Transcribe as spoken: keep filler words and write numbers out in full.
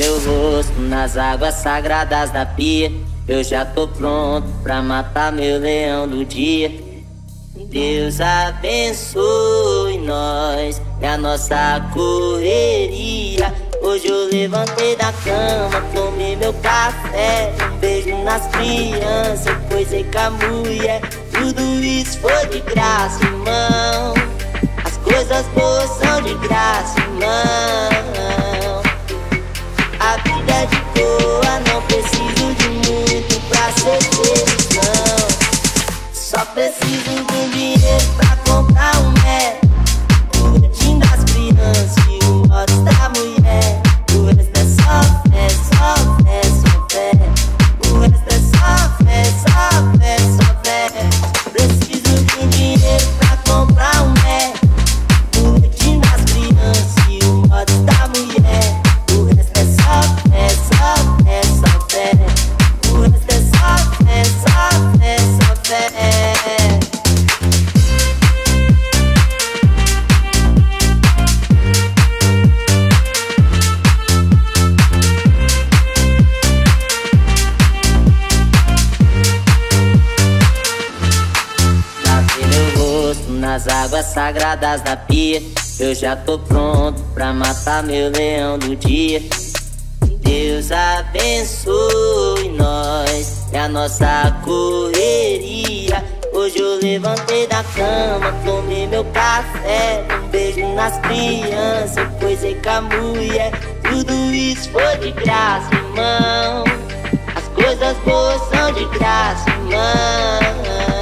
meu rosto nas águas sagradas da pia. Eu já tô pronto pra matar meu leão do dia. Deus abençoe nós e a nossa correria. Hoje eu levantei da cama, tomei meu café, um beijo nas crianças, coisei com a mulher. Tudo isso foi de graça, irmão. As coisas boas são de graça, irmão. A vida é de boa, não preciso de muito pra ser felizão. Só preciso de um dinheiro pra comprar um Mac, o boletim das crianças e o modo da mulher. O resto é só fé, só fé, só fé. O resto é só fé, só fé, só fé. Preciso de um dinheiro pra comprar um Mac, o boletim das crianças e o modo da mulher. O resto é só fé, só fé, só fé. O resto é só fé, só fé, só fé. Nas águas sagradas da pia, eu já tô pronto pra matar meu leão do dia. Deus abençoe nós e a nossa correria. Hoje eu levantei da cama, tomei meu café, um beijo nas crianças, coisei com a mulher. Tudo isso foi de graça, irmão. As coisas boas são de graça, irmão.